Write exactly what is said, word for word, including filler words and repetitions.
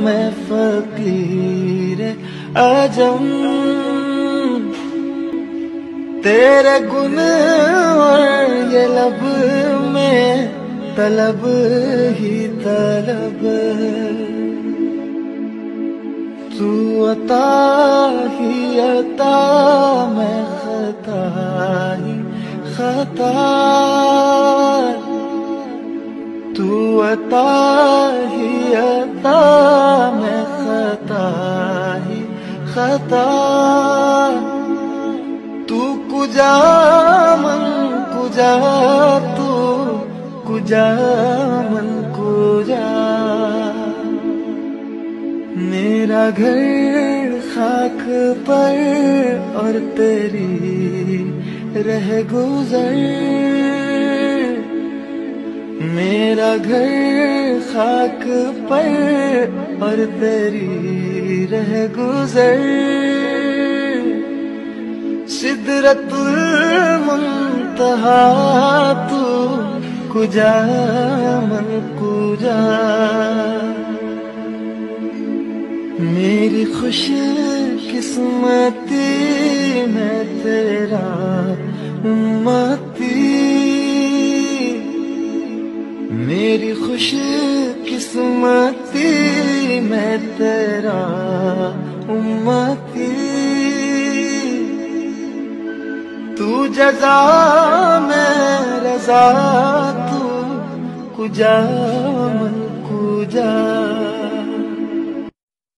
میں فقیر عجم، تیرے گن اور یہ لب میں طلب ہی طلب، تو عطا ہی عطا میں خطا ہی خطا، تو عطا ہی عطا میں خطا ہی خطا، تو کجا من کجا، تو کجا من کجا، میرا گھر خاک پر اور تیری رہ گزر، میرا گھر خاک پر اور تیری رہ گزر، سدرت المنتہا تو کجا من کجا، میری خوش قسمتی میں تیرا امتی، میری خوش قسمتی میں تیرا امتی، تو جزا میں رضا، تو کجا من کجا،